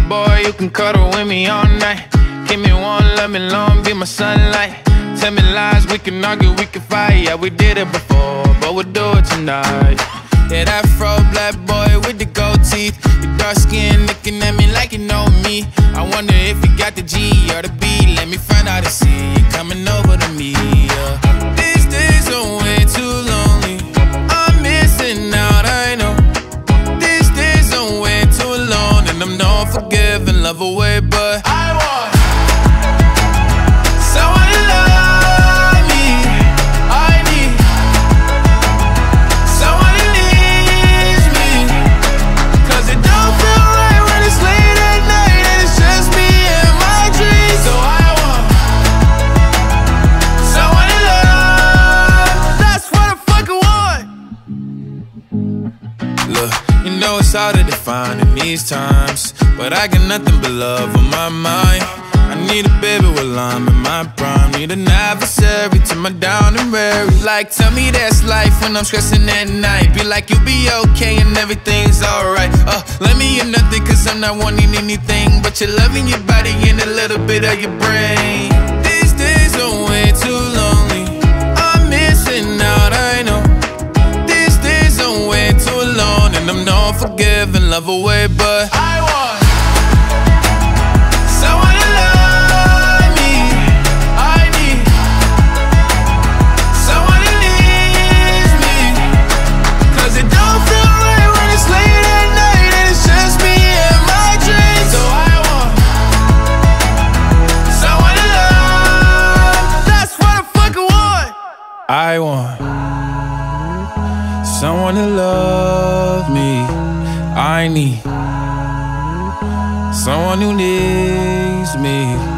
boy, you can cuddle with me all night. Give me one, let me long, be my sunlight. Tell me lies, we can argue, we can fight. Yeah, we did it before, but we'll do it tonight. Yeah, that afro black boy with the gold teeth. Your dark skin looking at me like you know me. I wonder if you got the G or the B. Let me find out and see you coming over to me. Yeah. These days are way too lonely. I'm missing out, I know. These days are way too alone, and I'm not forgiving, love away, but I want someone to love me. I need someone who needs me, 'cause it don't feel right when it's late at night and it's just me and my dreams. So I want someone to love. That's what I fucking want. Look, you know it's hard to define in these times, but I got nothing but love on my mind. I need a baby while I'm in my prime. Need an adversary to my down and weary. Like, tell me that's life when I'm stressing at night. Be like, you'll be okay and everything's alright. Let me in nothing, 'cause I'm not wanting anything but your love in your body and a little bit of your brain. These days are way too lonely. I'm missing out, I know. These days are way too alone, and I'm not forgiving, love away, but I want someone to love me. I need someone who needs me, 'cause it don't feel right when it's late at night and it's just me and my dreams. So I want someone to love. That's what I fucking want. I want someone to love me. I need someone who needs me.